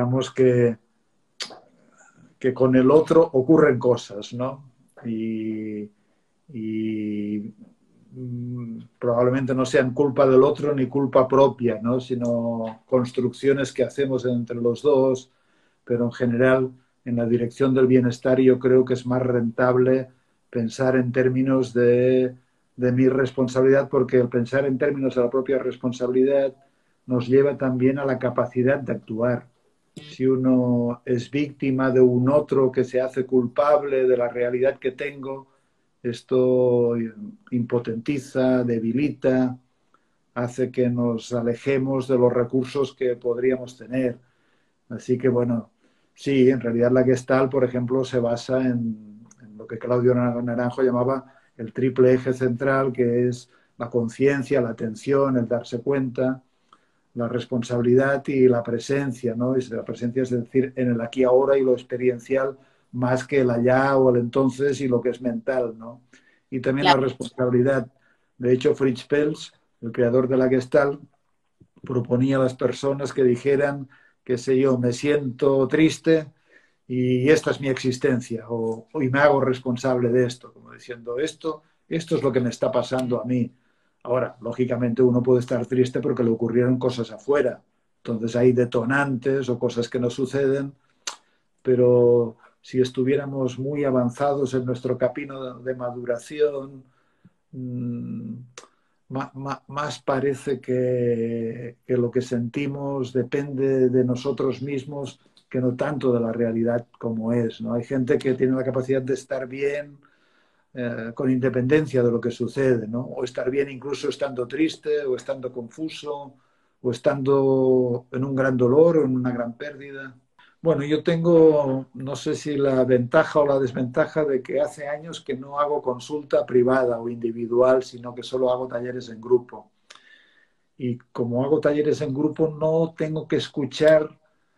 digamos que con el otro ocurren cosas, ¿no? Y probablemente no sean culpa del otro ni culpa propia, ¿no? Sino construcciones que hacemos entre los dos, pero en general en la dirección del bienestar yo creo que es más rentable pensar en términos de mi responsabilidad, porque el pensar en términos de la propia responsabilidad nos lleva también a la capacidad de actuar. Si uno es víctima de un otro que se hace culpable de la realidad que tengo, esto impotentiza, debilita, hace que nos alejemos de los recursos que podríamos tener. Así que, bueno, sí, en realidad la Gestalt, por ejemplo, se basa en lo que Claudio Naranjo llamaba el triple eje central, que es la conciencia, la atención, el darse cuenta, la responsabilidad y la presencia, ¿no? Y la presencia es decir, en el aquí ahora y lo experiencial, más que el allá o el entonces y lo que es mental, ¿no? Y también la Claro. responsabilidad. De hecho, Fritz Perls, el creador de la Gestalt, proponía a las personas que dijeran, qué sé yo, me siento triste y esta es mi existencia, y me hago responsable de esto, como diciendo, esto es lo que me está pasando a mí. Ahora, lógicamente uno puede estar triste porque le ocurrieron cosas afuera, entonces hay detonantes o cosas que no suceden, pero si estuviéramos muy avanzados en nuestro camino de maduración, mmm, más parece que lo que sentimos depende de nosotros mismos que no tanto de la realidad como es, ¿no? Hay gente que tiene la capacidad de estar bien con independencia de lo que sucede, ¿no? O estar bien incluso estando triste, o estando confuso, o estando en un gran dolor o en una gran pérdida. Bueno, yo tengo, no sé si la ventaja o la desventaja de que hace años que no hago consulta privada o individual, sino que solo hago talleres en grupo. Y como hago talleres en grupo, no tengo que escuchar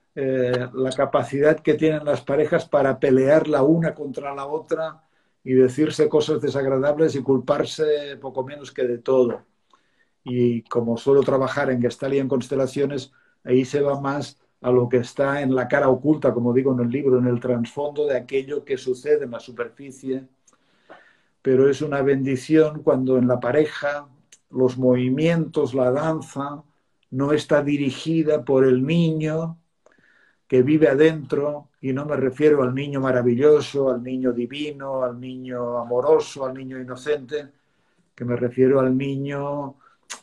la capacidad que tienen las parejas para pelear la una contra la otra y decirse cosas desagradables y culparse poco menos que de todo. Y como suelo trabajar en Gestalt y en constelaciones, ahí se va más a lo que está en la cara oculta, como digo en el libro, en el trasfondo de aquello que sucede en la superficie. Pero es una bendición cuando en la pareja los movimientos, la danza, no está dirigida por el niño que vive adentro, y no me refiero al niño maravilloso, al niño divino, al niño amoroso, al niño inocente, que me refiero al niño,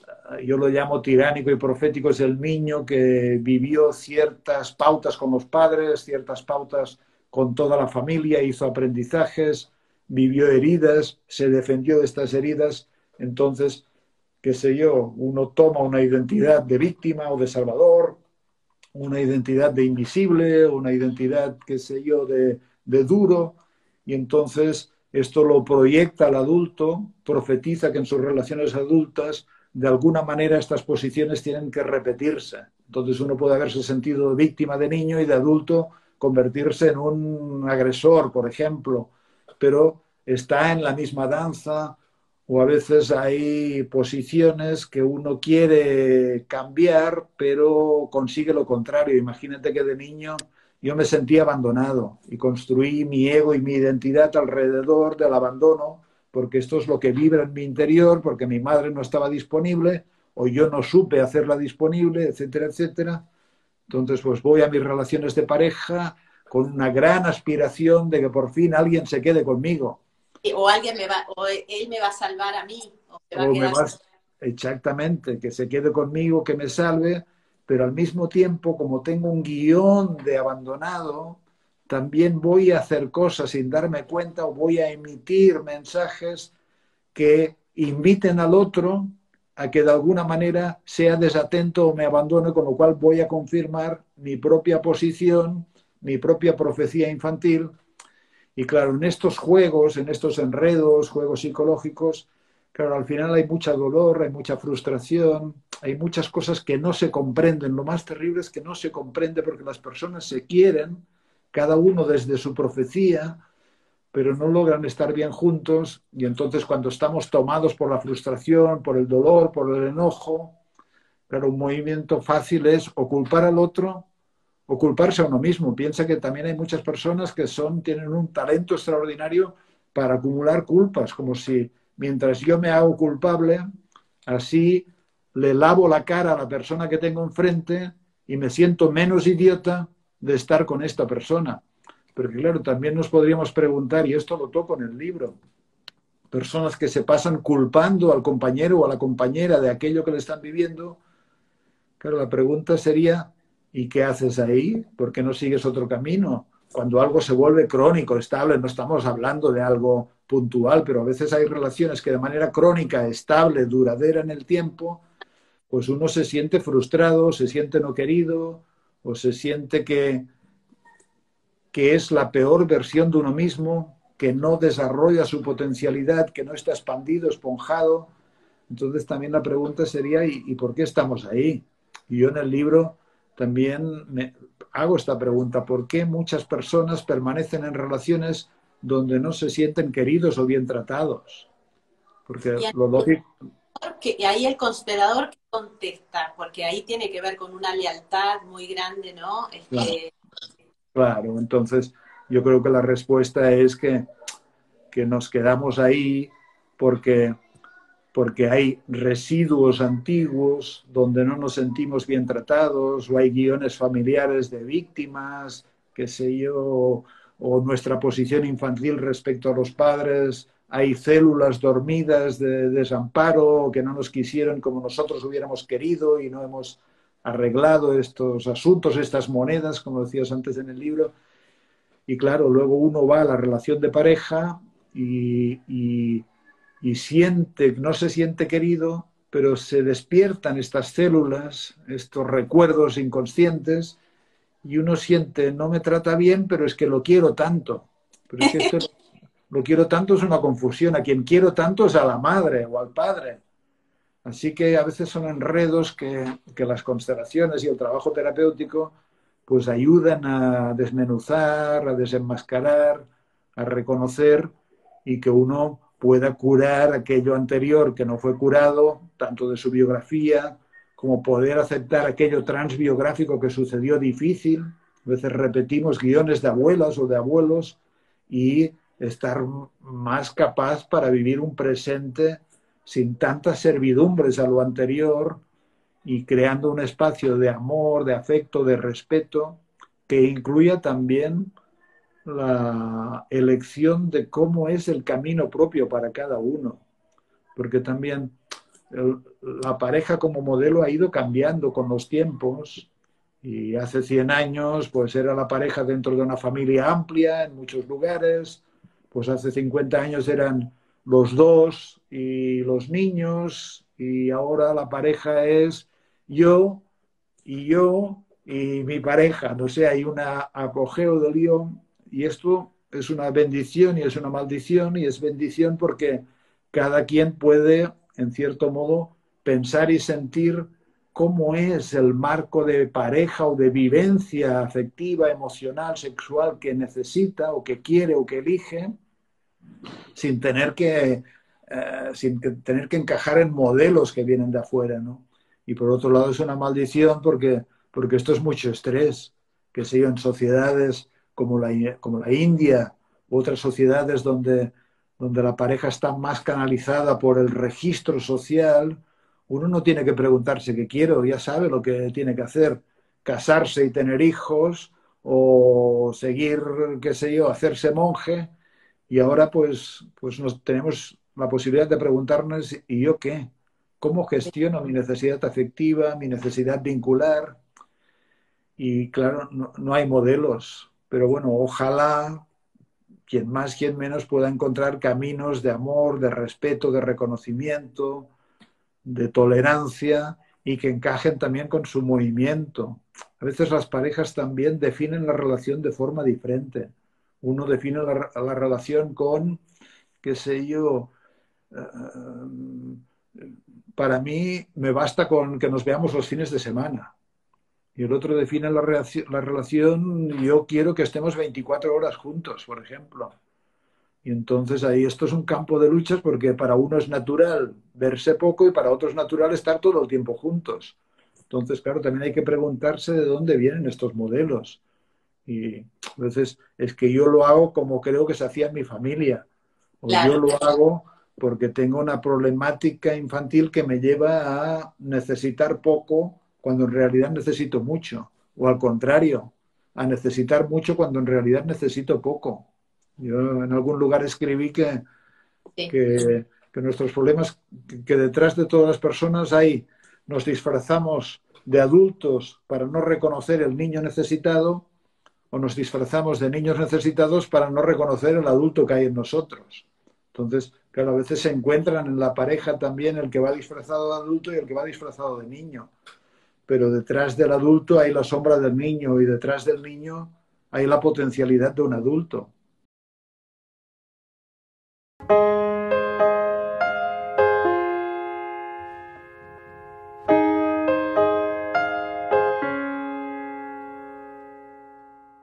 yo lo llamo tiránico y profético, es el niño que vivió ciertas pautas con los padres, ciertas pautas con toda la familia, hizo aprendizajes, vivió heridas, se defendió de estas heridas, entonces, qué sé yo, uno toma una identidad de víctima o de salvador, una identidad de invisible, una identidad, qué sé yo, de duro, y entonces esto lo proyecta al adulto, profetiza que en sus relaciones adultas, de alguna manera estas posiciones tienen que repetirse. Entonces uno puede haberse sentido víctima de niño y de adulto convertirse en un agresor, por ejemplo, pero está en la misma danza, o a veces hay posiciones que uno quiere cambiar, pero consigue lo contrario. Imagínate que de niño yo me sentía abandonado y construí mi ego y mi identidad alrededor del abandono, porque esto es lo que vibra en mi interior, porque mi madre no estaba disponible o yo no supe hacerla disponible, etcétera, etcétera. Entonces, pues voy a mis relaciones de pareja con una gran aspiración de que por fin alguien se quede conmigo. O alguien me va, o él me va a salvar a mí, o se va a O me quedar. vas exactamente, que se quede conmigo, que me salve, pero al mismo tiempo, como tengo un guión de abandonado, también voy a hacer cosas sin darme cuenta o voy a emitir mensajes que inviten al otro a que de alguna manera sea desatento o me abandone, con lo cual voy a confirmar mi propia posición, mi propia profecía infantil. Y claro, en estos juegos, en estos enredos, juegos psicológicos, claro, al final hay mucha dolor, hay mucha frustración, hay muchas cosas que no se comprenden. Lo más terrible es que no se comprende porque las personas se quieren, cada uno desde su profecía, pero no logran estar bien juntos, y entonces cuando estamos tomados por la frustración, por el dolor, por el enojo, claro, un movimiento fácil es o culpar al otro o culparse a uno mismo. Piensa que también hay muchas personas que tienen un talento extraordinario para acumular culpas, como si mientras yo me hago culpable, así le lavo la cara a la persona que tengo enfrente y me siento menos idiota de estar con esta persona. Pero claro, también nos podríamos preguntar, y esto lo toco en el libro, personas que se pasan culpando al compañero o a la compañera de aquello que le están viviendo. Claro, la pregunta sería, ¿y qué haces ahí? ¿Por qué no sigues otro camino? Cuando algo se vuelve crónico, estable, no estamos hablando de algo puntual, pero a veces hay relaciones que de manera crónica, estable, duradera en el tiempo, pues uno se siente frustrado, se siente no querido, o se siente que es la peor versión de uno mismo, que no desarrolla su potencialidad, que no está expandido, esponjado. Entonces también la pregunta sería, ¿y por qué estamos ahí? Y yo en el libro también me hago esta pregunta, ¿por qué muchas personas permanecen en relaciones donde no se sienten queridos o bien tratados? Porque Y lo lógico, ahí el constelador que contesta, porque ahí tiene que ver con una lealtad muy grande, ¿no? claro, claro, entonces yo creo que la respuesta es que nos quedamos ahí porque hay residuos antiguos donde no nos sentimos bien tratados, o hay guiones familiares de víctimas, qué sé yo, o nuestra posición infantil respecto a los padres, hay células dormidas de desamparo que no nos quisieron como nosotros hubiéramos querido y no hemos arreglado estos asuntos, estas monedas, como decías antes en el libro. Y claro, luego uno va a la relación de pareja y siente, no se siente querido, pero se despiertan estas células, estos recuerdos inconscientes, y uno siente, no me trata bien, pero es que lo quiero tanto. Pero es que esto, lo quiero tanto es una confusión. A quien quiero tanto es a la madre o al padre. Así que a veces son enredos que las constelaciones y el trabajo terapéutico pues ayudan a desmenuzar, a desenmascarar, a reconocer y que uno pueda curar aquello anterior que no fue curado, tanto de su biografía como poder aceptar aquello transbiográfico que sucedió difícil. A veces repetimos guiones de abuelas o de abuelos y estar más capaz para vivir un presente sin tantas servidumbres a lo anterior y creando un espacio de amor, de afecto, de respeto, que incluya también la elección de cómo es el camino propio para cada uno. Porque también la pareja como modelo ha ido cambiando con los tiempos y hace 100 años pues era la pareja dentro de una familia amplia en muchos lugares, pues hace 50 años eran los dos y los niños y ahora la pareja es yo yo y mi pareja, no sé, hay un apogeo de lío y esto es una bendición y es una maldición y es bendición porque cada quien puede, en cierto modo, pensar y sentir cómo es el marco de pareja o de vivencia afectiva, emocional, sexual que necesita o que quiere o que elige, sin tener que encajar en modelos que vienen de afuera, ¿no? Y por otro lado es una maldición porque esto es mucho estrés, que sé yo, en sociedades como la India, u otras sociedades donde la pareja está más canalizada por el registro social, uno no tiene que preguntarse qué quiero, ya sabe lo que tiene que hacer, casarse y tener hijos o seguir, qué sé yo, hacerse monje. Y ahora pues nos tenemos la posibilidad de preguntarnos, ¿y yo qué? ¿Cómo gestiono mi necesidad afectiva, mi necesidad vincular? Y claro, no hay modelos, pero bueno, ojalá quien más, quien menos pueda encontrar caminos de amor, de respeto, de reconocimiento, de tolerancia y que encajen también con su movimiento. A veces las parejas también definen la relación de forma diferente. Uno define la relación con, qué sé yo, para mí me basta con que nos veamos los fines de semana. Y el otro define la relación, yo quiero que estemos 24 horas juntos, por ejemplo. Y entonces ahí esto es un campo de luchas porque para uno es natural verse poco y para otro es natural estar todo el tiempo juntos. Entonces, claro, también hay que preguntarse de dónde vienen estos modelos. Y a veces es que yo lo hago como creo que se hacía en mi familia, o yo Claro, lo hago porque tengo una problemática infantil que me lleva a necesitar poco cuando en realidad necesito mucho, o al contrario, a necesitar mucho cuando en realidad necesito poco. Yo en algún lugar escribí sí, que nuestros problemas, que detrás de todas las personas hay, nos disfrazamos de adultos para no reconocer el niño necesitado o nos disfrazamos de niños necesitados para no reconocer el adulto que hay en nosotros. Entonces, claro, a veces se encuentran en la pareja también el que va disfrazado de adulto y el que va disfrazado de niño. Pero detrás del adulto hay la sombra del niño y detrás del niño hay la potencialidad de un adulto.